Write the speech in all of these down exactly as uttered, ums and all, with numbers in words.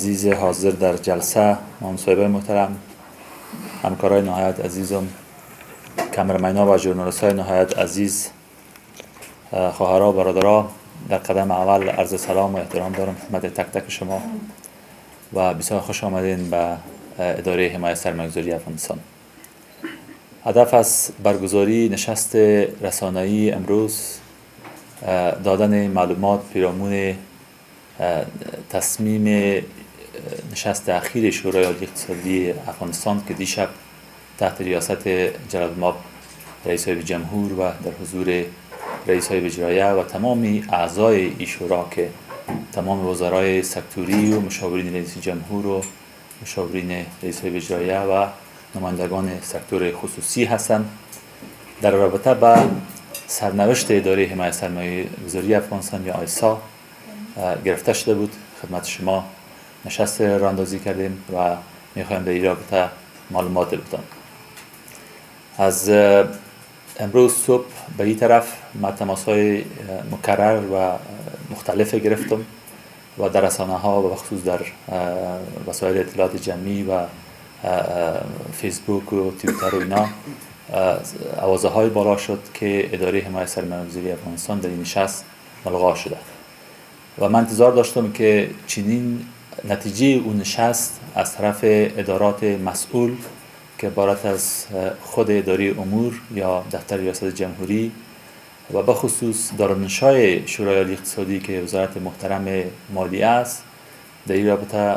عزیز حاضر در جلسه، مصاحبه محترم، همکارای نهایت عزیزم، کامرمن‌ها و ژورنالیست‌های نهایت عزیز، خواهرها و برادرها، در قدم اول عرض سلام و احترام دارم خدمت تک تک شما و بسیار خوش آمدین به اداره حمایت سرمایه‌گذاری افغانستان. هدف از برگزاری نشست رسانه‌ای امروز دادن معلومات پیرامون تصمیم نشست اخیر شورای عالی اقتصادی افغانستان که دیشب تحت ریاست جلال الملک رئیس جمهور و در حضور رئیس های اجراییه و تمامی اعضای این شورا که تمام وزرای سکتوری و مشاورین رئیس جمهور و مشاورین رئیس های اجراییه و نمایندگان سکتور خصوصی هستند، در رابطه با سرنوشت اداره حمایت سرمایه‌گذاری افغانستان یا آیسا گرفته شده بود. خدمت شما نشست را اندازی کردیم و میخوایم در این رابطه معلومات بدم. از امروز صبح به این طرف ما تماس‌های مکرر و مختلف گرفتم و در رسانه‌ها و بخصوص در وسایل اطلاعات جمعی و فیسبوک و توییتر و اینا آوازه‌های بالا شد که اداره حمایت سرمایه‌گذاری افغانستان در این نشست ملغا شده و من انتظار داشتم که چنین نتیجه اون نشست از طرف ادارات مسئول که عبارت از خود اداره امور یا دفتر ریاست جمهوری و به خصوص دارالمنشای شورای عالی اقتصادی که وزارت محترم مالیه است در این رابطه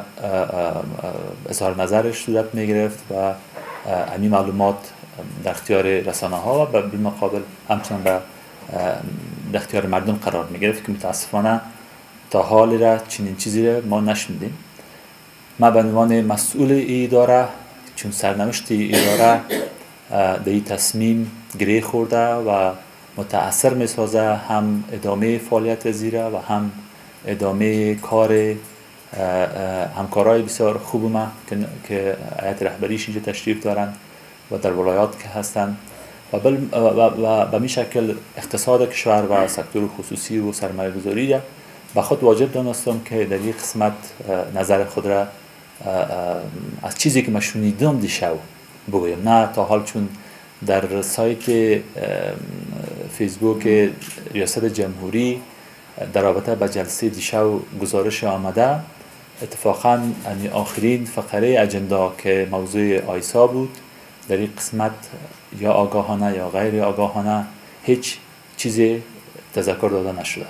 اظهار نظرش صورت می گرفت و همین معلومات در اختیار رسانه ها و بالمقابل همچنان به اختیار مردم قرار می گرفت که متاسفانه تا حال را چنین چیزی را ما نشنیدیم. ما به عنوان مسئول ای اداره چون سرنوشت ای اداره در این تصمیم گره خورده و متأثر می سازه هم ادامه فعالیت زیره و هم ادامه کار همکارای بسیار خوب ما که هیئت رهبریش اینجا تشریف دارند و در ولایات که هستند و به می شکل اقتصاد کشور و سکتور خصوصی و سرمایه گذاری به خود واجب دانستم که در این قسمت نظر خود را از چیزی که من شنیدم دیشب بگویم. نه تا حال چون در سایت فیسبوک ریاست جمهوری در رابطه با جلسه دیشب گزارش آمده، اتفاقا آخرین فقره اجندا که موضوع آیسا بود در این قسمت یا آگاهانه یا غیر آگاهانه هیچ چیزی تذکر داده نشده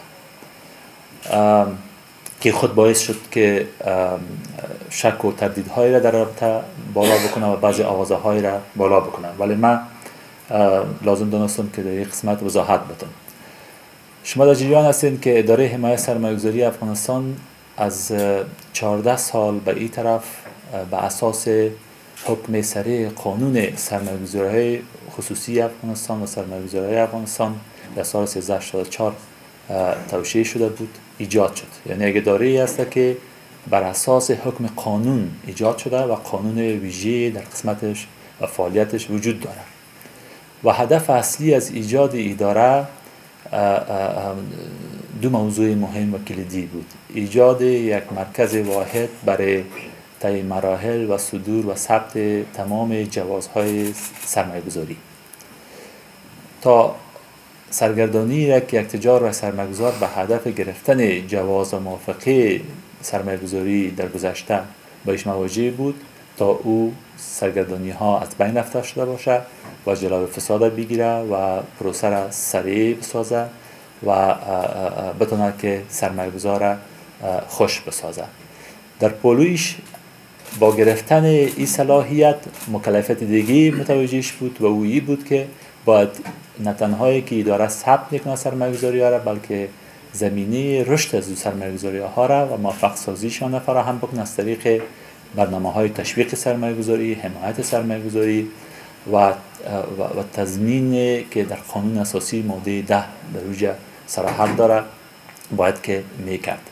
که خود باعث شد که شک و تردیدهای را در رابطه بالا بکنه و بعضی آوازه‌های را بالا بکنه، ولی من لازم دانستم که در این قسمت وضاحت بدم. شما در جریان هستید که اداره حمایت سرمایه‌گذاری افغانستان از چهارده سال به این طرف به اساس حکم سری قانون سرمایه‌گذاری خصوصی افغانستان و سرمایه‌گذاری افغانستان در سال سیزده هشتاد و چهار توشیح شده بود، ایجاد شد. یعنی یک اداره است که بر اساس حکم قانون ایجاد شده و قانون ویژه در قسمتش و فعالیتش وجود داره و هدف اصلی از ایجاد اداره دو موضوع مهم و کلیدی بود: ایجاد یک مرکز واحد برای طی مراحل و صدور و ثبت تمام جوازهای سرمایه‌گذاری تا سرگردانی را که یک تجار و سرمایه‌گذار به هدف گرفتن جواز و موافقه سرمایه‌گذاری در گذشته باش مواجه بود تا او سرگردانی ها از بین رفته شده باشه و جلوی فساد بگیره و پروسه را سریع بسازه و بتونه که سرمایه‌گذار خوش بسازه. در پولویش با گرفتن این صلاحیت مکلفیت دیگه متوجهش بود و او این بود که باید نه تنهایی که اداره ثبت میکنه سرمایه‌گذاری ها را، بلکه زمینه رشد از سرمایه‌گذاری ها را و موفق سازیشان فراهم بکنه از طریق برنامه‌های تشویق سرمایه‌گذاری، حمایت سرمایه‌گذاری و و تضمین که در قانون اساسی ماده ده در اوج صراحت داره باید که میکرد.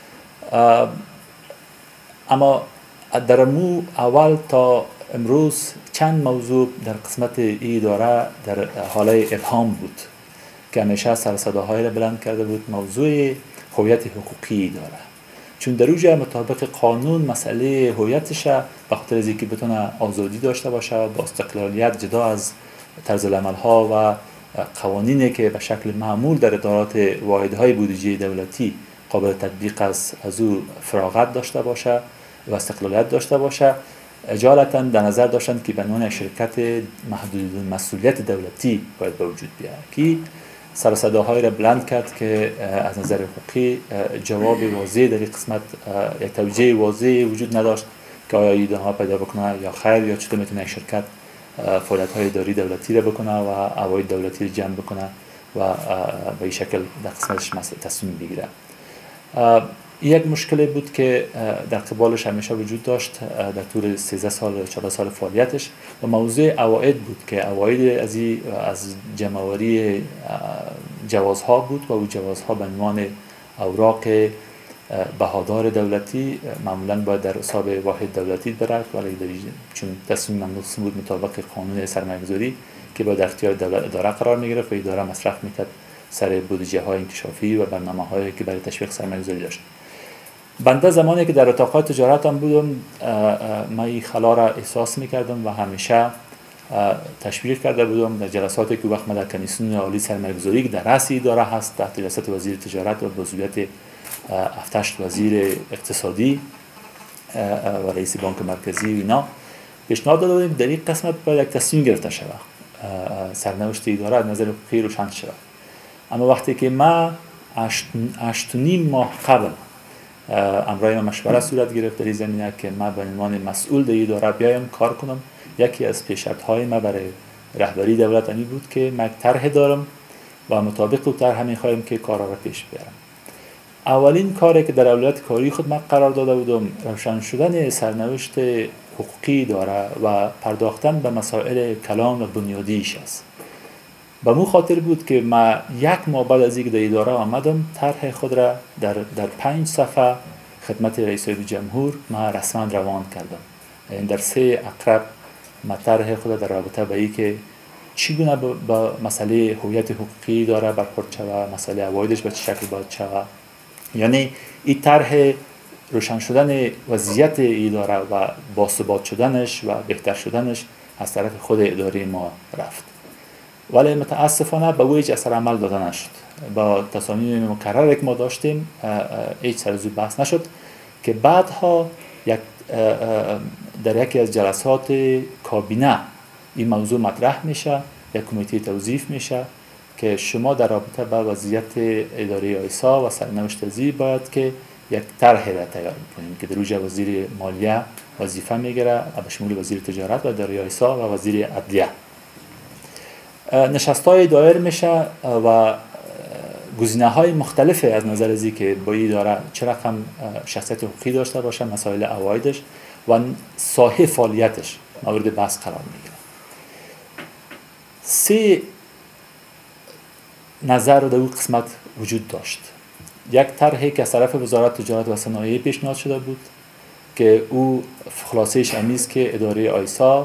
اما در مو اول تا امروز چند موضوع در قسمت ای اداره در حال ابهام بود که همیشه سر صداهای را بلند کرده بود. موضوع هویت حقوقی اداره چون در اوجه مطابق قانون مسئله هویتش به خاطر از اینکه بتونه آزادی داشته باشه با استقلالیت جدا از طرز العمل ها و قوانینی که به شکل معمول در ادارات واحدهای بودجه دولتی قابل تطبیق است از او فراغت داشته باشه و استقلالیت داشته باشه. اجالتا در نظر داشتند که به عنوان شرکت محدود مسئولیت دولتی باید به وجود بیاد که سر صداهای را بلند کرد که از نظر حقوقی جواب واضح در این قسمت یک توجیه واضح وجود نداشت که آیا ایده ها پیدا بکنه یا خیر، یا چطور میتونه یک شرکت فعالیت های اداری دولتی را بکنه و عواید دولتی را جمع بکنه و به این شکل در قسمتش تصمیم بگیره. یک مشکلی بود که در قبالش همیشه وجود داشت در طول سیزده سال چهارده سال فعالیتش و موضوع عواید بود که عواید از از جمع‌آوری جوازها بود و او جوازها به عنوان اوراق بهادار دولتی معمولا باید در حساب واحد دولتی برد، ولی چون تصمیم ممنوع بود مطابق قانون سرمایه‌گذاری که با در اختیار دولت اداره قرار می‌گرفت و اداره مصرف می‌کرد سر بودجه‌های انکشافی و برنامه‌هایی که برای تشویق سرمایه‌گذاری داشت. بنده زمانی که در اتاق‌های تجارت هم بودم من این خلا را احساس می‌کردم و همیشه تشویق کرده بودم در جلساتی که وقت من در کمیسیون عالی سرمایه‌گذاری که در رأس اداره هست تحت ریاست وزیر تجارت و مسئولیت هفت وزیر اقتصادی و رئیس بانک مرکزی و اینا پیشنهاد داده بودیم در این قسمت باید یک تصمیم گرفته شود، سرنوشت اداره از نظر حقوقی روشن شود. اما وقتی که ما هشت و نیم ماه قبل امرای ما مشوره صورت گرفت در این زمینه که ما به عنوان مسئول در اداره بیایم کار کنم، یکی از پیشنهادهای ما برای رهبری دولت این بود که من طرح دارم و مطابق او طرح می‌خوایم که کارا را پیش ببرم. اولین کاری که در اولویت کاری خود من قرار داده بودم روشن شدن سرنوشت حقوقی داره و پرداختن به مسائل کلان و بنیادیش است. به مو خاطر بود که ما یک ماه بعد از اینکه در اداره آمدم طرح خود را در در پنج صفحه خدمت رئیس جمهور ما رسما روان کردم. این در سه اقرب ما طرح خود در رابطه با اینکه چگونه با مسئله هویت حقوقی داره برخورد شود، مسئله عوایدش به چه شکل باید شود، یعنی این طرح روشن شدن وضعیت اداره و باثبات شدنش و بهتر شدنش از طرف خود اداره ما رفت. ولی متاسفانه به وجه اثر عمل داده نشد. با تصامیم مکرر که ما داشتیم هیچ سرزو بحث نشد که بعدها یک در یکی از جلسات کابینه این موضوع مطرح میشه، یک کمیته توظیف میشه که شما در رابطه با وضعیت اداره آیسا و سرنوشت ازی باید که یک طرح را تیار کنیم که در اوج وزیر مالیه وظیفه میگیره به شمول وزیر تجارت و اداره آیسا و وزیر عدلیه. نشست‌های دایر میشه و گزینه‌های مختلف از نظر از که با این اداره چه رقم شخصیت حقوقی داشته باشه، مسائل عوایدش و ساحه فعالیتش مورد بحث قرار میگیره. سه نظر در اون قسمت وجود داشت. یک طرحی که از طرف وزارت تجارت و صنایع پیشنهاد شده بود که او خلاصه‌اش امیز که اداره آیسا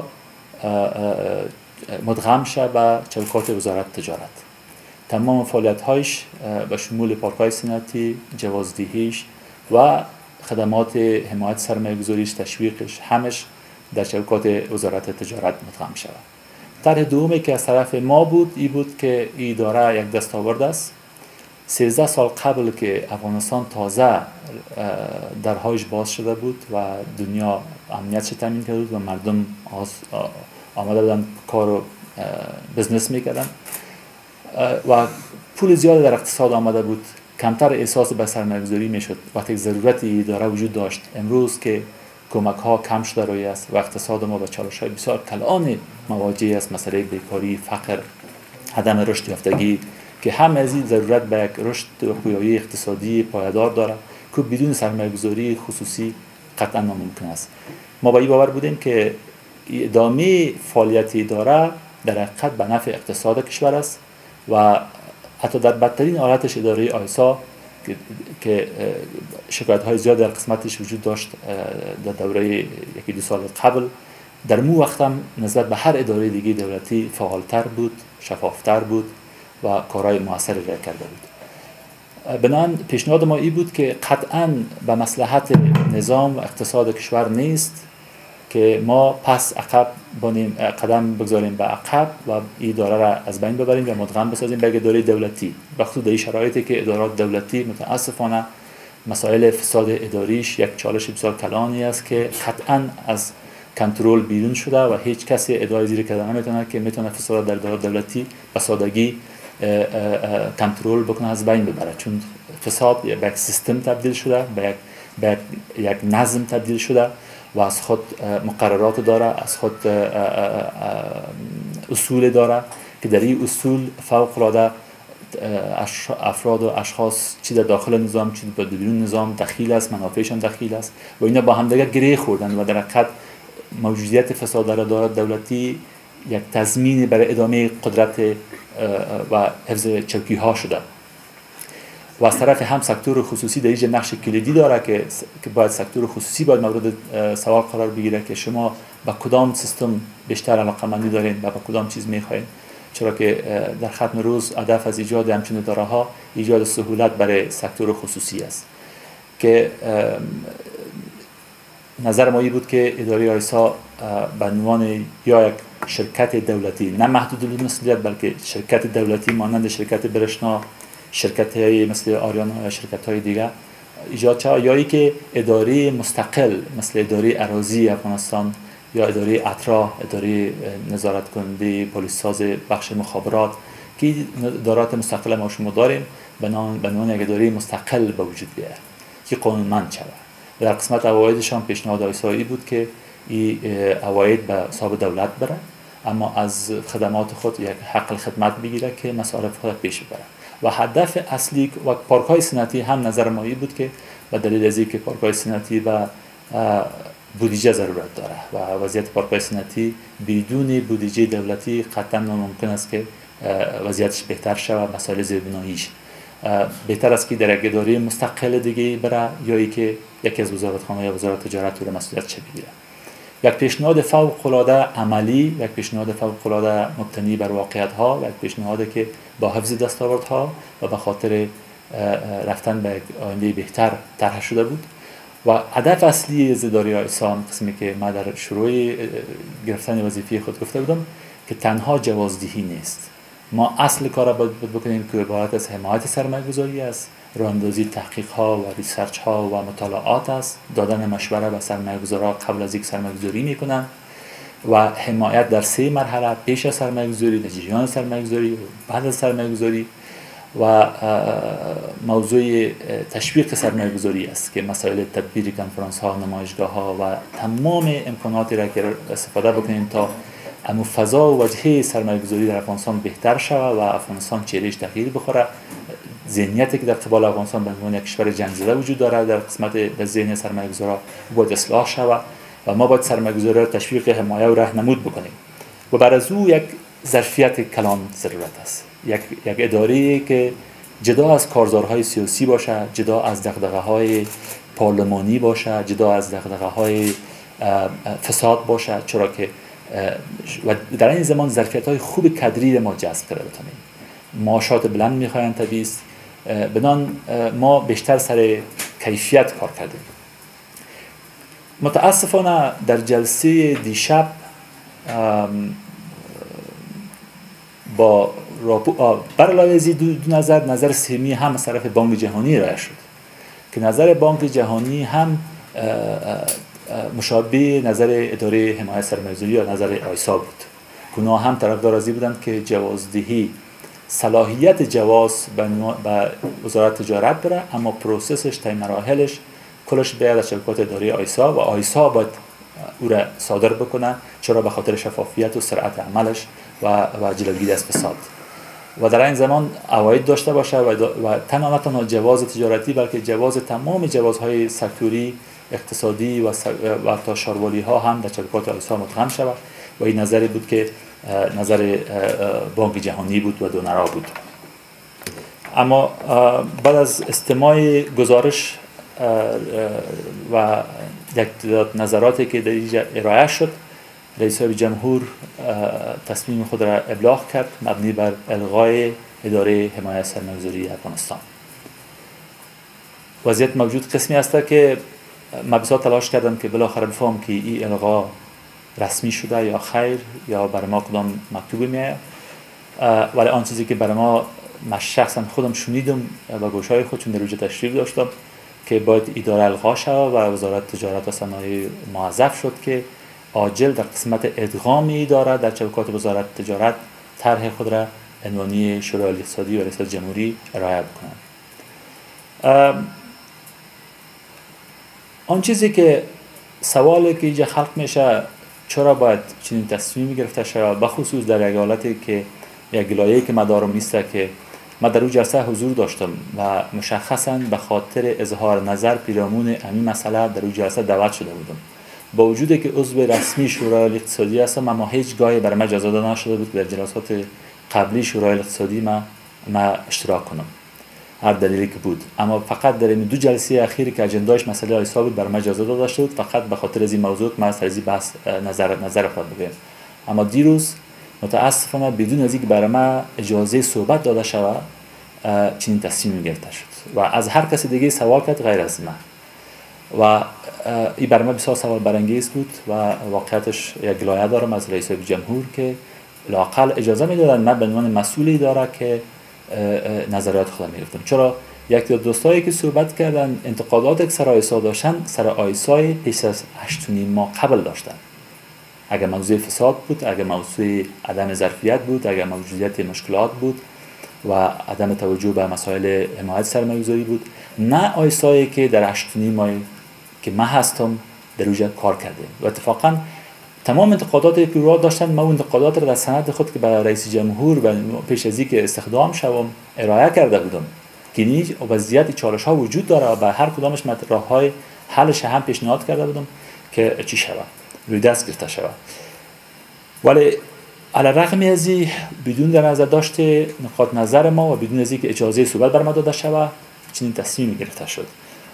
مدغم شه به چوکات وزارت تجارت. تمام فعالیت‌هایش به شمول پارک‌های صنعتی، جوازدهیش و خدمات حمایت سرمایه‌گذاریش، تشویقش همش در چوکات وزارت تجارت مدغم شود. طرح دومی که از طرف ما بود این بود که این اداره یک دستاورد است. سیزده سال قبل که افغانستان تازه درهایش باز شده بود و دنیا امنیتش تامین کرده بود و مردم آمده بودن کار و بزنس میکردن و پول زیاد در اقتصاد آمده بود، کمتر احساس به سرمایه‌گذاری میشد. وقتی ضرورت اداره وجود داشت، امروز که کمک ها کم شده روی است و اقتصاد ما به چالش های بسیار کلان مواجه است، مسئله بیکاری، فقر، عدم رشد یافتگی که هم از این ضرورت به یک رشد و پویایی اقتصادی پایدار داره که بدون سرمایه‌گذاری خصوصی قطعا ناممکن است. ما با این باور بودیم که ادامه فعالیت اداره در حقیقت به نفع اقتصاد کشور است و حتی در بدترین حالتش اداره آیسا که شکایت های زیاد در قسمتش وجود داشت در دوره یکی دو سال قبل، در مو وقت هم نسبت به هر اداره دیگه دولتی فعالتر بود، شفافتر بود و کارهای موثری را کرده بود. بنابراین پیشنهاد ما این بود که قطعاً به مصلحت نظام و اقتصاد کشور نیست که ما پس عقب بانیم قدم بگذاریم به عقب و این اداره را از بین ببریم و مدغم بسازیم به اداره دولتی. بخصوص در این شرایطی که ادارات دولتی متاسفانه مسائل فساد اداریش یک چالش بسیار کلانی است که قطعاً از کنترل بیرون شده و هیچ کسی ادعای زیر کلمه نمیتونه که میتونه فساد در ادارات دولتی به سادگی کنترل بکنه، از بین ببره، چون فساد به یک سیستم تبدیل شده، به یک به یک نظم تبدیل شده و از خود مقررات داره، از خود اصول داره که در این اصول فوق العاده افراد و اشخاص چی در داخل نظام چی در بیرون نظام دخیل است، منافعشان دخیل است و اینا با هم دیگه گره خوردن و در حقیقت موجودیت فساد در ادارات دولتی یک تضمین برای ادامه قدرت و حفظ چوکی ها شده و از طرف هم سکتور خصوصی در اینجا نقش کلیدی داره که که باید سکتور خصوصی باید مورد سوال قرار بگیره که شما با کدام سیستم بیشتر علاقه‌مندی دارین و با کدام چیز میخواین، چرا که در ختم روز هدف از ایجاد همچین اداره ها ایجاد سهولت برای سکتور خصوصی است که نظر ما این بود که اداره آیسا به عنوان یا یک شرکت دولتی نه محدود المسئولیت بلکه شرکت دولتی مانند شرکت برشنا، شرکت های مثل آریانا یا شرکت های دیگه ایجاد شود، یا ای که اداره مستقل مثل اداره اراضی افغانستان یا اداره اترا، اداره نظارت کننده پلیس ساز بخش مخابرات که ادارات مستقل ما شما داریم به عنوان یک اداره مستقل به وجود بیاید که قانونمند شود. در قسمت عوایدشان پیشنهاد آیسایی بود که این عواید به حساب دولت بره اما از خدمات خود یک حق خدمت بگیره که مصارف خود پیش ببره و هدف اصلی و پارک های صنعتی هم نظر ما بود که به دلیل از اینکه پارک های صنعتی و بودجه ضرورت داره و وضعیت پارک های صنعتی بدون بودجه دولتی قطعا ناممکن است که وضعیتش بهتر شود، مسائل زیربناییش بهتر است که در یک اداره مستقل دیگه بره یا ای که یکی از وزارتخانه یا وزارت تجارت رو مسئولیت چه بگیره. یک پیشنهاد فوق العاده عملی، یک پیشنهاد فوق العاده مبتنی بر واقعیت ها و یک پیشنهاد که با حفظ دستاوردها و به خاطر رفتن به آینده بهتر طرح شده بود و هدف اصلی از اداره آیسا قسمی که ما در شروع گرفتن وظیفه خود گفته بودم که تنها جوازدهی نیست. ما اصل کار را باید بکنیم که عبارت از حمایت سرمایه‌گذاری است، راهاندازی تحقیق ها و ریسرچ ها و مطالعات است، دادن مشوره به سرمایه‌گذارا قبل از اینکه سرمایه‌گذاری میکنن و حمایت در سه مرحله پیش از سرمایه‌گذاری، در جریان سرمایه‌گذاری و بعد از سرمایه‌گذاری و موضوع تشویق سرمایه‌گذاری است که مسائل تدبیر کنفرانس ها، نمایشگاه ها و تمام امکاناتی را که استفاده بکنیم تا اما فضا و وجهه سرمایه‌گذاری در افغانستان بهتر شود و افغانستان چهرهش تغییر بخوره. ذهنیتی که در قبال افغانستان به عنوان یک کشور جنگ زده وجود داره در قسمت در ذهن سرمایه‌گذارا باید اصلاح شود و ما باید سرمایه‌گذارا را تشویق، حمایت و راهنمود بکنیم و برای از او یک ظرفیت کلان ضرورت است، یک یک اداره‌ای که جدا از کارزارهای سیاسی باشه، جدا از دغدغه‌های پارلمانی باشه، جدا از دغدغه‌های فساد باشه، چرا که و در این زمان ظرفیت‌های خوب کادری ما جذب کرده بتونیم. معاشات بلند می‌خواین طبیعی است، بدان ما بیشتر سر کیفیت کار کردیم. متاسفانه در جلسه دیشب با بر علاوه از دو, دو نظر نظر سهمی هم از طرف بانک جهانی ارائه شد که نظر بانک جهانی هم مشابه نظر اداره حمایت سرمایه‌گذاری یا نظر آیسا بود که اونا هم طرفدار از این بودند که جوازدهی صلاحیت جواز به وزارت تجارت بره اما پروسسش تا مراحلش کلش باید از شبکات اداره آیسا و آیسا باید او را صادر بکنه، چرا به خاطر شفافیت و سرعت عملش و و جلوگیری از فساد و در این زمان عواید داشته باشه و, و تنها نه تنها جواز تجارتی بلکه جواز تمام جوازهای سکتوری اقتصادی و و تا شاروالی ها هم در شبکات آیسا مدغم شود و این نظری بود که نظر بانک جهانی بود و دونرا بود. اما بعد از استماع گزارش و یک تعداد نظراتی که در اینجا ارائه شد، رئیس جمهور تصمیم خود را ابلاغ کرد مبنی بر الغای اداره حمایت سرمایه‌گذاری افغانستان وضعیت موجود قسمی هست که من بسیار تلاش کردم که بالاخره بفهم که این الغا رسمی شده یا خیر یا برای ما کدام مکتوبی میاد، ولی آن چیزی که برای ما من شخصا خودم شنیدم و گوشهای خود چون در اونجا تشریف داشتم که باید اداره الغا شد و وزارت تجارت و صنایع موظف شد که عاجل در قسمت ادغام اداره در شبکات وزارت تجارت طرح خود را عنوانی شورای اقتصادی و ریاست جمهوری ارائه بکنند. آن چیزی که سوالی که اینجا خلق میشه چرا باید چنین تصمیمی گرفته شود، بخصوص در یک حالتی که یک لایه‌ای که من دارم نیست که من در اون جلسه حضور داشتم و مشخصاً به خاطر اظهار نظر پیرامون همین مسئله در اون جلسه دعوت شده بودم. با وجودی که عضو رسمی شورای اقتصادی هستم اما هیچ گاهی برای من اجازه داده نشده بود که در جلسات قبلی شورای اقتصادی ما ما اشتراک کنم، هر دلیلی که بود. اما فقط در این دو جلسه اخیری که اجنداش مسئله آیسا بود برای من اجازه داده شد فقط به خاطر از این موضوع که من از این بحث نظر نظر خود بگم. اما دیروز متاسفانه بدون از اینکه برای من اجازه صحبت داده شود چنین تصمیمی گرفته شد و از هر کسی دیگه سوال کرد غیر از من و این برای من بسیار سوال برانگیز بود و واقعیتش یک لایحه دارم از رئیس جمهور که لااقل اجازه میدادن من به عنوان مسئولی داره که نظریات خودم میگفتم. چرا یک دو دوستایی که صحبت کردن انتقادات که سر آیسا داشتن سر آیسای پیش از هشت و نیم ماه قبل داشتن. اگر موضوع فساد بود، اگر موضوع عدم ظرفیت بود، اگر موجودیت مشکلات بود و عدم توجه به مسائل حمایت سرمایه‌گذاری بود، نه آیسایی که در هشت و نیم ماه که من هستم در اونجا کار کردیم. و اتفاقا تمام انتقاداتی که رو داشتن ما اون انتقادات رو در سند خود که به رئیس جمهور و پیش از اینکه استخدام شوم ارائه کرده بودم که این وضعیت چالش ها وجود داره و به هر کدامش من راههای حلش هم پیشنهاد کرده بودم که چی شود روی دست گرفته شود. ولی علی رغم از این بدون در نظر داشته نقاط نظر ما و بدون از اینکه اجازه صحبت بر ما داده شود چنین تصمیمی گرفته شد.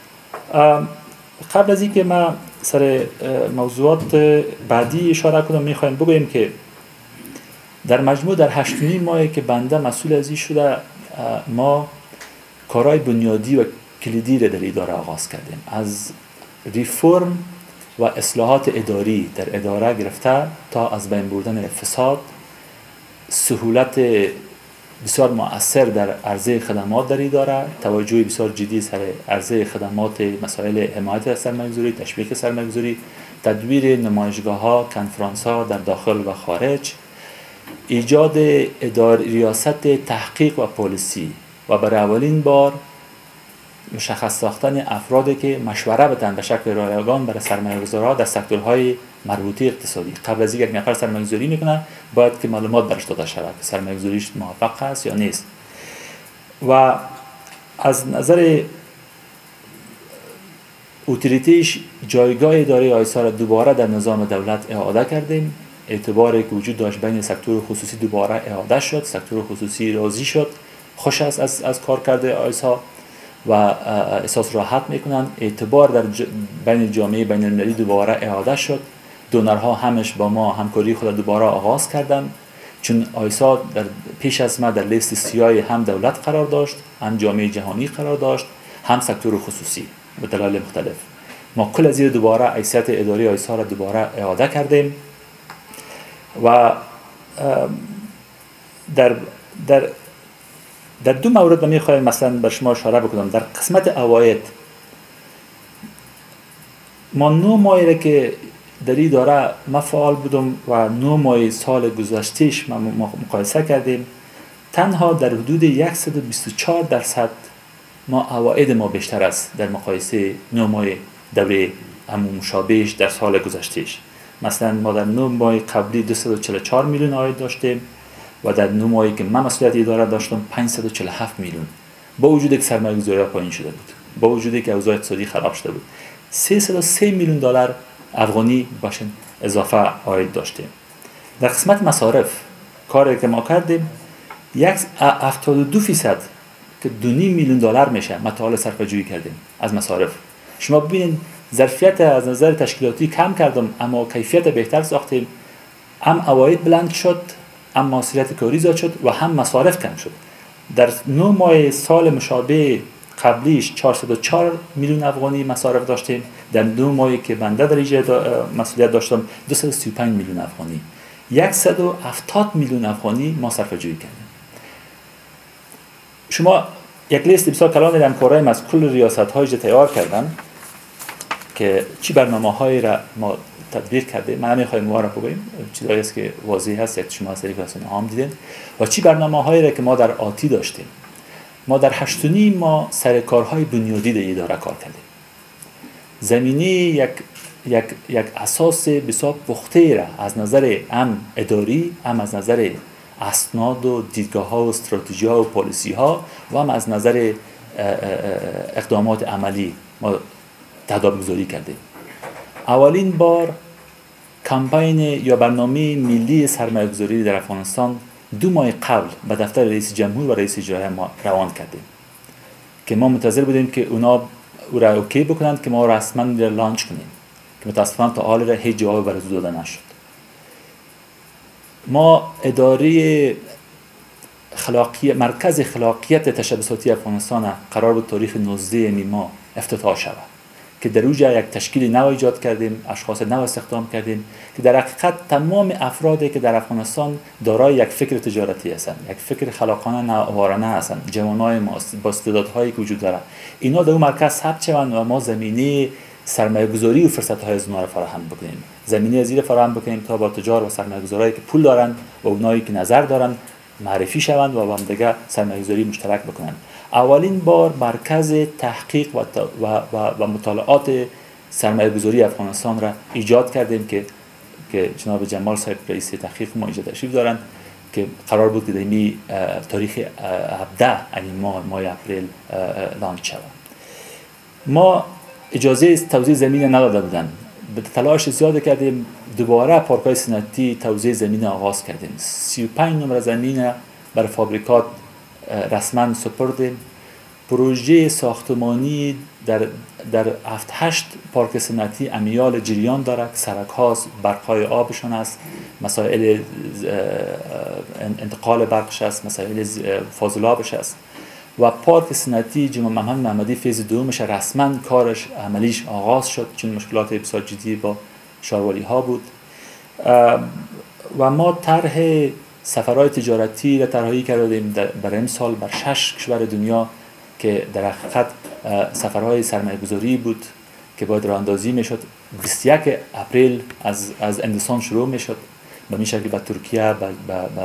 قبل از اینکه ما سر موضوعات بعدی اشاره کنم میخوایم بگویم که در مجموع در هشت و نیم ماهی که بنده مسئول از این شده ما کارهای بنیادی و کلیدی را در اداره آغاز کردیم، از ریفرم و اصلاحات اداری در اداره گرفته تا از بین بردن فساد، سهولت بسیار مؤثر در عرضه خدمات در اداره، توجه بسیار جدی سر عرضه خدمات مسائل حمایت سرمایه‌گذاری، تشویق سرمایه‌گذاری، تدویر نمایشگاه‌ها، کنفرانس‌ها در داخل و خارج، ایجاد اداره ریاست تحقیق و پلیسی و برای اولین بار مشخص ساختن افرادی که مشوره بدن به شکل رایگان برای سرمایه‌گذارها در سکتورهای مربوطه اقتصادی. قبل از اینکه یک نفر سرمایه‌گذاری میکنه باید که معلومات برش داده شود که سرمایه‌گذاریش موفق است یا نیست. و از نظر اتوریتیش جایگاه اداره آیسا را دوباره در نظام دولت اعاده کردیم. اعتباری که وجود داشت بین سکتور خصوصی دوباره اعاده شد، سکتور خصوصی راضی شد، خوش است از از کارکرد آیسا و احساس راحت میکنن. اعتبار در ج... بین جامعه بین المللی دوباره اعاده شد. دونرها همش با ما همکاری خود دوباره آغاز کردن چون آیسا در پیش از ما در لیست سیاه هم دولت قرار داشت، هم جامعه جهانی قرار داشت، هم سکتور خصوصی به دلایل مختلف. ما کل از این دوباره حیثیت اداری آیسا را دوباره اعاده کردیم و در در در دو مورد می خواهیم مثلا بر شما اشاره بکنم. در قسمت عواید ما نو ماهی که در این اداره ما فعال بودم و نو ماه سال گذشتهش ما مقایسه کردیم، تنها در حدود صد و بیست و چهار درصد ما عواید ما بیشتر است در مقایسه نو ماه دوره همون مشابهش در سال گذشتهش. مثلا ما در نو ماه قبلی دویست و چهل و چهار میلیون عاید داشتیم و در نو ماهی که من مسئولیت اداره داشتم پانصد و چهل و هفت میلیون، با وجودی که سرمایه‌گذاری پایین شده بود، با وجودی که اوضاع اقتصادی خراب شده بود. سیصد و سه میلیون دلار افغانی باشن اضافه عاید داشتیم. در قسمت مصارف کاری که ما کردیم یک هفتاد و دو درصد که دو و نیم میلیون دلار میشه متعال صرفه جویی کردیم از مصارف. شما ببینید ظرفیت از نظر تشکیلاتی کم کردم اما کیفیت بهتر ساختیم. هم عواید بلند شد، هم موثریت کاری زیاد شد و هم مصارف کم شد. در نه ماه سال مشابه قبلیش چهارصد و چهار میلیون افغانی مصارف داشتیم، در دو ماهی که بنده در اینجا مسئولیت داشتم دویست و سی و پنج میلیون افغانی، صد و هفتاد میلیون افغانی ما صرفه جویی کردیم. شما یک لیست بسیار کلان دیدم کارهایم از کل ریاست هایش تیار کردم که چی برنامه هایی را ما تطبیق کردیم. من نمیخوایم ما را بگویم، چیزایی است که واضح هست، یک شما سری رسانه هم دیدین، و چی برنامه هایی را که ما در آتی داشتیم. ما در هشت و نیم ما سر کارهای بنیادی در اداره کار کردیم. زمینه یک یک یک اساس بسیار پخته را از نظر هم اداری، هم از نظر اسناد و دیدگاه ها و استراتژی ها و پالیسی ها و هم از نظر اقدامات عملی ما تدابیر گذاری کردیم. اولین بار کمپین یا برنامه ملی سرمایه گذاری در افغانستان دو ماه قبل به دفتر رئیس جمهور و رئیس اجرایی ما روان کردیم که ما منتظر بودیم که اونا او را اوکی بکنند که ما رسما لانچ کنیم، که متاسفانه تا حال را هیچ جواب برای داده نشد. ما اداره خلاقیت مرکز خلاقیت تشبثاتی افغانستان قرار بود تاریخ نوزده ماه افتتاح شود که در اونجا یک تشکیل نو ایجاد کردیم، اشخاص نو استخدام کردیم که در حقیقت تمام افرادی که در افغانستان دارای یک فکر تجارتی هستند، یک فکر خلاقانه نوآورانه هستند، جوانای ما با استعدادهایی که وجود داره، اینا در اون مرکز ثبت شوند و ما زمینه سرمایه‌گذاری و فرصت‌های از اونها را فراهم بکنیم. زمینه از این فراهم بکنیم تا با تجار و سرمایه‌گذارایی که پول دارن و اونایی که نظر دارن معرفی شوند و با هم دیگه سرمایه‌گذاری مشترک بکنن. اولین بار مرکز تحقیق و, و, و, و مطالعات سرمایه‌گذاری افغانستان را ایجاد کردیم که که جناب جمال صاحب رئیس تحقیق ما اینجا تشریف دارن که قرار بود که در تاریخ هفده یعنی ماه ماه اپریل لانچ شود. ما اجازه توزیع زمین نداده بودن، به تلاش زیاد کردیم، دوباره پارک‌های صنعتی توزیع زمین آغاز کردیم. سی و پنج نمره زمین بر فابریکات رسما سپردیم. پروژه ساختمانی در در هفت هشت پارک صنعتی امیال جریان داره، سرک هاست، برق‌های آبشون است، مسائل انتقال برقش است، مسائل فاضلابش است. و پارک صنعتی جناب محمد محمدی فیز دومش رسما کارش عملیش آغاز شد چون مشکلات بسیار جدی با شاروالی ها بود. و ما طرح سفرهای تجارتی را طراحی کردیم برای امسال بر شش کشور دنیا که در حقیقت سفرهای سرمایه‌گذاری بود که باید راه‌اندازی میشد. بیست و یک اپریل از از هندوستان شروع میشد، به این شکل به ترکیه، به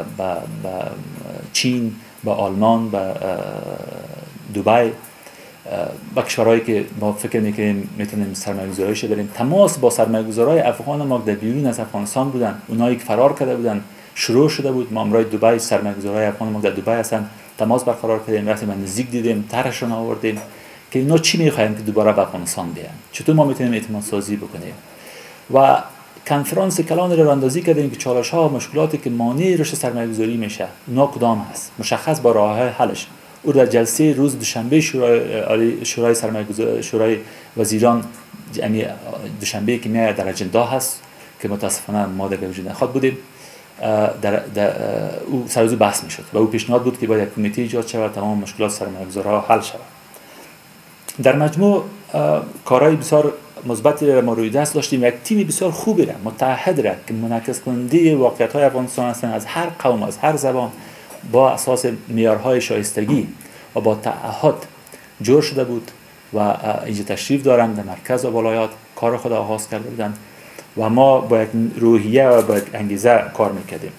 چین، با آلمان، با دبی، با کشورهایی که ما فکر میکنیم میتونیم سرمایه‌گذاریش بریم. تماس با سرمایه‌گذارای افغان ما در بیرون از افغانستان بودن، اونایی که فرار کرده بودن شروع شده بود. ما امروز دبی سرمایه‌گذارای افغان ما در دبی هستن، تماس برقرار کردیم، رفتیم نزدیک دیدیم، طرحشون آوردیم که اینا چی میخواین که دوباره به افغانستان بیان، چطور ما میتونیم اعتماد سازی بکنیم. و کنفرانس کلان را اندازی کردیم که چالش ها و مشکلاتی که مانع رشد سرمایه‌گذاری میشه اونا کدام هست، مشخص با راه حلش. او در جلسه روز دوشنبه شورای شورای سرمایه‌گذاری شورای وزیران، یعنی دوشنبه که میاد در اجندا هست که متاسفانه ما در وجود نخواهد بودیم، در, در او سرازو بحث میشد و او پیشنهاد بود که باید یک کمیته ایجاد شود تمام مشکلات سرمایه‌گذارها حل شود. در مجموع کارهای بسیار مثبتی را ما روی دست داشتیم. یک تیم بسیار خوبی را متحد را که منعکس کننده واقعیت‌های افغانستان هستند، از هر قوم، از هر زبان، با اساس معیارهای شایستگی و با تعهد جور شده بود و اینجا تشریف دارند در مرکز و ولایات کار خود آغاز کرده بودند و ما با یک روحیه و با یک انگیزه کار میکردیم.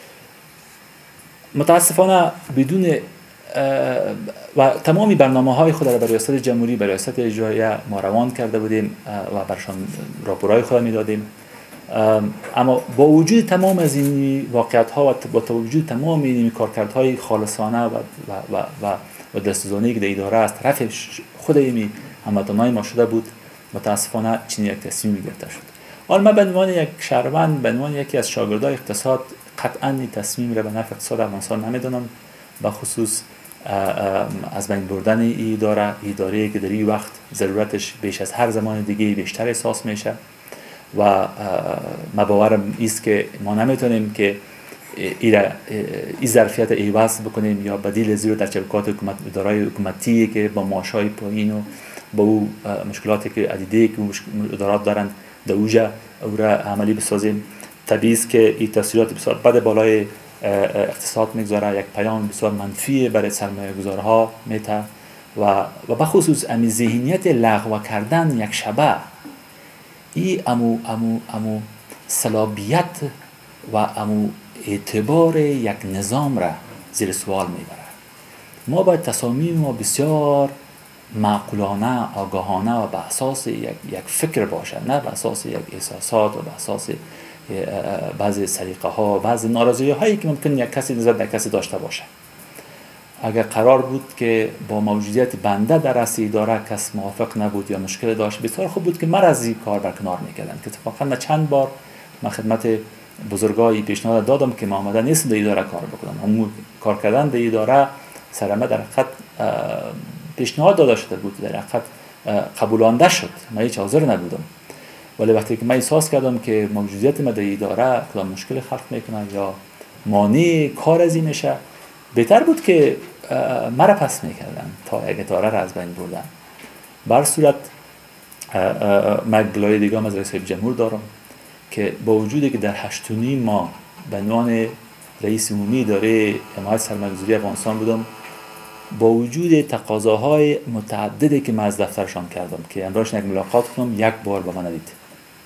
متاسفانه بدون و تمامی برنامه‌های خود را برای ریاست جمهوری، برای ریاست اجرایی ما روان کرده بودیم و برشان راپورهای خود میدادیم. اما با وجود تمام از این واقعیت‌ها و با وجود تمام این کارکردهای خالصانه و و و و دستوزانی که در اداره از طرف خود این هموطنان ما شده بود، متاسفانه چنین یک تصمیمی گرفته شد. حالا من به عنوان یک شهروند، به عنوان یکی از شاگردای اقتصاد، قطعاً این تصمیم را به نفع اقتصاد افغانستان نمیدونم، به خصوص از بین بردن این اداره، اداره که در این وقت ضرورتش بیش از هر زمان دیگه بیشتر احساس میشه و مباورم است که ما نمیتونیم که این ظرفیت عوض بکنیم یا بدیل زیر در شبکات حکومت ادارای حکومتی که با معاشهای پایین و با او مشکلاتی که عدیده که ادارات دارند در اوجا او را عملی بسازیم. طبیعی است که این تاثیرات بسیار بد بالای اقتصاد میگذاره، یک پیام بسیار منفی برای سرمایه‌گذارها میته و و بخصوص امی ذهنیت لغو کردن یک شبه ای امو امو امو صلابیت و امو اعتبار یک نظام را زیر سوال میبره. ما باید تصامیم ما بسیار معقولانه، آگاهانه و به اساس یک, یک فکر باشه، نه به اساس یک احساسات و به اساس بعضی سلیقه ها، بعضی ناراضی هایی که ممکن یک کسی نظر در کسی داشته باشه. اگر قرار بود که با موجودیت بنده در رأس اداره کس موافق نبود یا مشکل داشت، بسیار خوب بود که من از این کار برکنار میکردم. که اتفاقا من چند بار من خدمت بزرگایی پیشنهاد دادم که ما آمده نیست در اداره کار بکنم. همون کار کردن در اداره سرمه در حقیقت پیشنهاد داده شده بود، در حقیقت قبولانده شد، من هیچ حاضر نبودم. ولی وقتی که من احساس کردم که موجودیت من در اداره کدام مشکل خلق میکنه یا مانع کار از این میشه، بهتر بود که مرا پس میکردن تا یک اداره را از بین بردن. بر صورت من گلایه دیگه هم از رئیس جمهور دارم که با وجودی که در هشت و نیم ماه به عنوان رئیس عمومی اداره حمایت سرمایه‌گذاری افغانستان بودم، با وجود تقاضاهای متعددی که من از دفترشان کردم که امروز یک ملاقات کنم، یک بار با من ندید.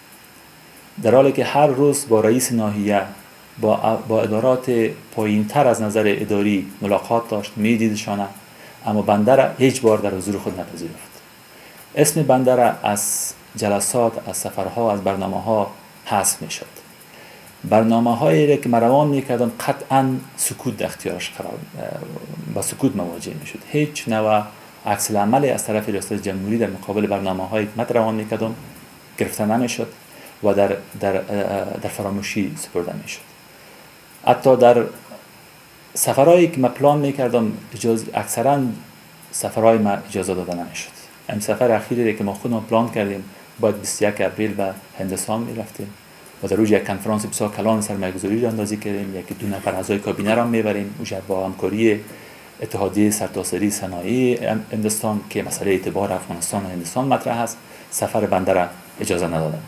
در حالی که هر روز با رئیس ناحیه با با ادارات پایین‌تر از نظر اداری ملاقات داشت، میدیدشانه، اما بنده را هیچ بار در حضور خود نپذیرفت. اسم بنده را از جلسات، از سفرها، از برنامه‌ها حذف میشد. برنامه‌هایی را که من روان میکردم قطعاً سکوت در اختیارش قرار با سکوت مواجه میشد. هیچ نوع عکس العمل از طرف ریاست جمهوری در مقابل برنامه‌هایی که من روان میکردم گرفته نمیشد و در در در فراموشی سپرده میشد. حتی در سفرهایی که من پلان میکردم اجازه اکثرا سفرهای من اجازه داده نمیشد. این سفر اخیری که ما خودمون پلان کردیم باید بیست و یک اپریل به هندوستان میرفتیم و در روز یک کنفرانس بسیار کلان سرمایه‌گذاری را اندازی کردیم، یکی دو نفر اعضای کابینه را میبریم اونجا با همکاری اتحادیه سرتاسری صنایع هندوستان که مسئله اعتبار افغانستان و هندوستان مطرح است. سفر بنده را اجازه ندادم.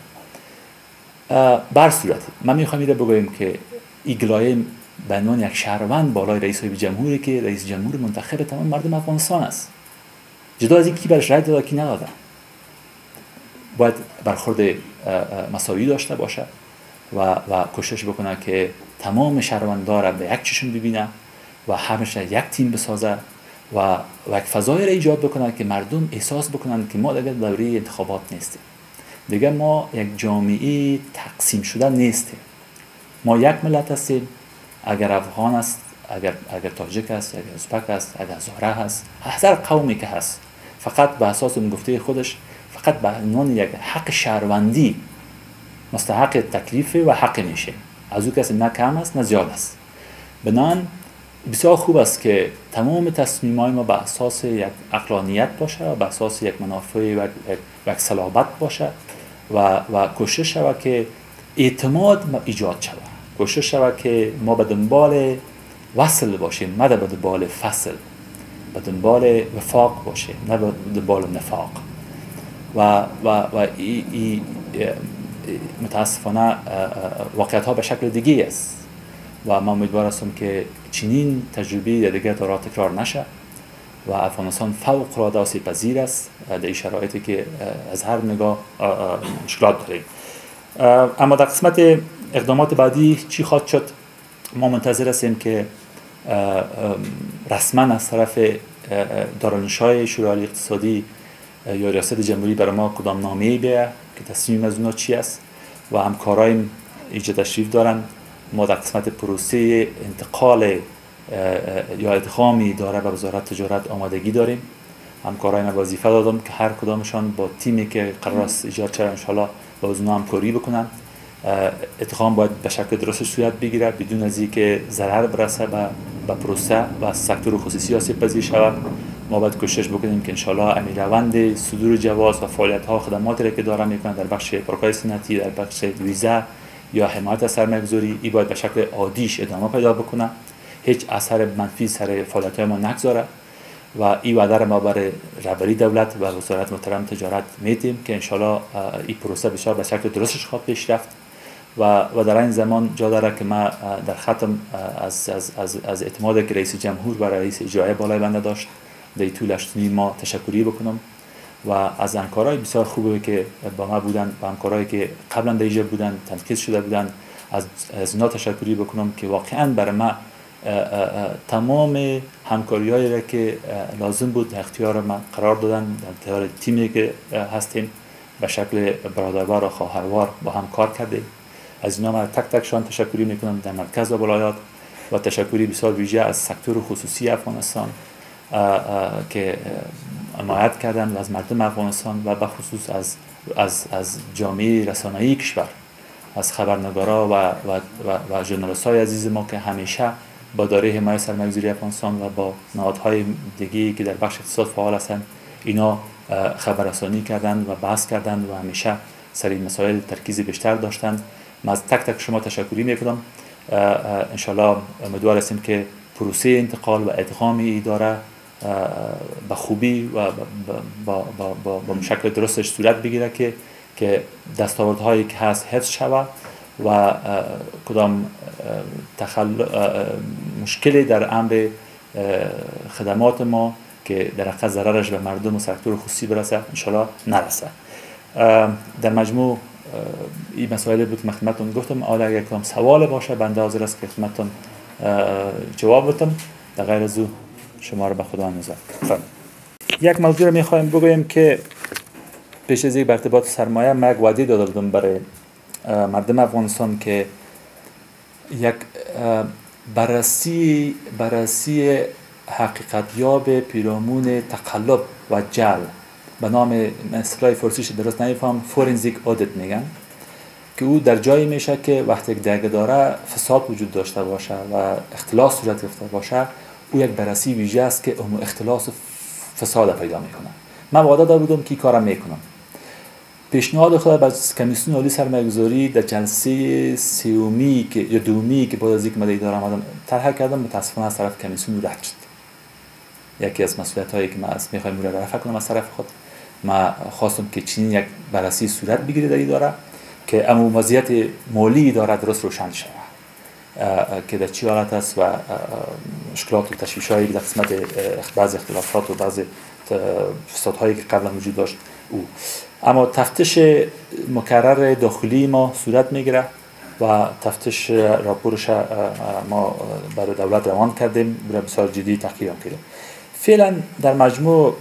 بر صورت من میخوام اینو بگویم که ایگلایه به عنوان یک شهروند بالای رئیس جمهوری که رئیس جمهور منتخب تمام مردم افغانستان است، جدا از اینکه کی برش رای داده کی نداده، باید برخورد مساوی داشته باشه و و کوشش بکنه که تمام شهروندان را به یک چشم ببینه و همش یک تیم بسازه و و یک فضایی را ایجاد بکنه که مردم احساس بکنن که ما دیگه دوره انتخابات نیستیم، دیگه ما یک جامعه تقسیم شده نیستیم، ما یک ملت هستیم. اگر افغان است، اگر اگر تاجیک است، اگر ازبک است، اگر هزاره است، هر قومی که هست، فقط به اساس اون گفته خودش، فقط به عنوان یک حق شهروندی مستحق تکلیف و حق میشه. از او کسی نه کم است نه زیاد است. بنان بسیار خوب است که تمام تصمیم‌های ما به اساس یک عقلانیت باشه و به اساس یک منافع و یک صلابت باشه و و کوشش شود که اعتماد ایجاد شود، کوشش شود که ما به دنبال وصل باشیم نه به دنبال فصل، به دنبال وفاق باشیم نه به دنبال نفاق. و و و ای, ای متاسفانه واقعیت ها به شکل دیگه است و من امیدوار هستم که چنین تجربه دیگه دارا تکرار نشه و افغانستان فوق العاده آسیب پذیر است در این شرایطی که از هر نگاه مشکلات داریم. اما در قسمت اقدامات بعدی چی خواهد شد؟ ما منتظر هستیم که رسما از طرف دارالانشای شورای عالی اقتصادی یا ریاست جمهوری برای ما کدام نامه‌ای بیاید که تصمیم از اونها چی است و همکارایم اینجا تشریف دارند. ما در قسمت پروسه انتقال یا ادغامی داره به وزارت تجارت آمادگی داریم. همکارایم وظیفه دادم که هر کدامشان با تیمی که قرار است ایجاد شود ان شاءالله با اونها همکاری بکنن. ادغام باید به شکل درست صورت بگیره بدون از اینکه ضرر برسه به به پروسه و سکتور خصوصی آسیب پذیر شود. ما باید کوشش بکنیم که ان شاءالله امی روند صدور جواز و فعالیت ها و خدماتی را که داره میکنن در بخش پروکای سنتی، در بخش ویزا یا حمایت از سرمایه‌گذاری، این باید به شکل عادیش ادامه پیدا بکنه، هیچ اثر منفی سر فعالیت‌های ما نگذاره و این وعده را ما برای رهبری دولت و وزارت محترم تجارت میدیم که انشالله این پروسه بسیار به شکل درستش خواهد پیش رفت و و در این زمان جا داره که ما در ختم از از از از اعتمادی که رئیس جمهور و رئیس اجرایی بالای بنده داشت در طول هشت ما تشکری بکنم و از همکارای بسیار خوبی که با ما بودن و همکارایی که قبلا در اینجا بودن تنقیض شده بودن از از اینا تشکری بکنم که واقعا برای ما تمام همکاری‌هایی را که لازم بود در اختیار ما قرار دادن، در اختیار تیمی که هستیم به شکل برادروار و خواهروار با هم کار کردیم. از اینا من تک تک شان تشکری میکنم در مرکز و ولایات و تشکری بسیار ویژه از سکتور خصوصی افغانستان که حمایت کردن و از مردم افغانستان و به خصوص از از از جامعه رسانه‌ای کشور، از خبرنگارا و و و, و ژورنالیست‌های عزیز ما که همیشه با دایره حمایت سرمایه‌گذاری افغانستان و با نهادهای دیگه‌ای که در بخش اقتصاد فعال هستند اینا خبررسانی کردند و بحث کردند و همیشه سر این مسائل ترکیز بیشتر داشتند. من از تک تک شما تشکری میکنم. ان شاءالله امیدوار هستیم که پروسه انتقال و ادغام اداره به خوبی و با با با با شکل درستش صورت بگیره که که دستاوردهایی که هست حفظ شود و کدام تخل... مشکلی در امر خدمات ما که در حقیقت ضررش به مردم و سکتور خصوصی برسه انشالله نرسه. در مجموع این مسائل بود که خدمتتون گفتم. حالا اگر کدام سوال باشه بنده حاضر است که خدمتتون جواب بدم، در غیر از او شما رو به خدا نزد. یک موضوع رو میخوایم بگویم که پیش از این بر ارتباط سرمایه من یک وعده داده بودم برای مردم افغانستان که یک بررسی بررسی حقیقتیاب پیرامون تقلب و جعل به نام اصطلاح فارسیش درست نمیفهم فورنزیک اودیت میگن که او در جایی میشه که وقتی یک درگه داره فساد وجود داشته باشه و اختلاس صورت گرفته باشه او یک بررسی ویژه است که اون اختلاس و فساد پیدا میکنه. من وعده داده بودم که کارم میکنم. پیشنهاد خود از کمیسیون عالی سرمایه‌گذاری در جلسه سومی که یا دومی که بعد از اینکه من اداره آمدم طرح کردم، متاسفانه از طرف کمیسیون رد شد. یکی از مسئولیت‌هایی که من از می‌خوایم رو رفع کنم از طرف خود، من خواستم که چنین یک بررسی صورت بگیره در اداره که امو وضعیت مالی اداره درست روشن شود که در چی حالت است و مشکلات و تشویش‌هایی در قسمت بعضی اختلافات و بعضی فسادهایی که قبلا وجود داشت او. اما تفتیش مکرر داخلی ما صورت میگیره و تفتیش راپورش ما برای دولت روان کردیم، برای بسیار جدی تحقیق کردیم. فعلا در مجموع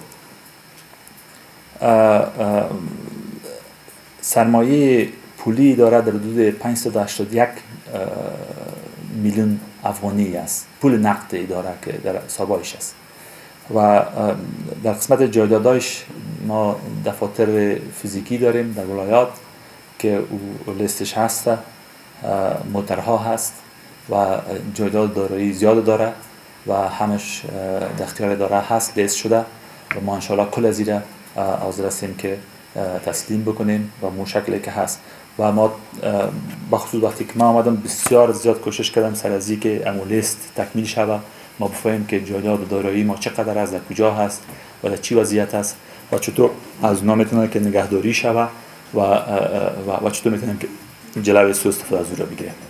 سرمایه پولی داره در حدود پانصد و هشتاد و یک میلیون افغانی است، پول نقد داره که در حسابش است و در قسمت جایدادش ما دفاتر فیزیکی داریم در ولایات که او لیستش هست، موترها هست و جایداد دارایی زیاد داره و همش در اختیار داره هست، لیست شده و ما انشاءالله کل از ایره حاضر هستیم که تسلیم بکنیم و مو شکلی که هست و ما بخصوص وقتی که ما آمدم بسیار زیاد کوشش کردم سر از این که امو لیست تکمیل شود، ما بفهمیم که جایداد دارایی ما چقدر است، در کجا هست و در چی وضعیت است و چطور از اونا میتونه که نگهداری شود و و چطور میتونیم که جلوی سوء استفاده از او را بگیریم.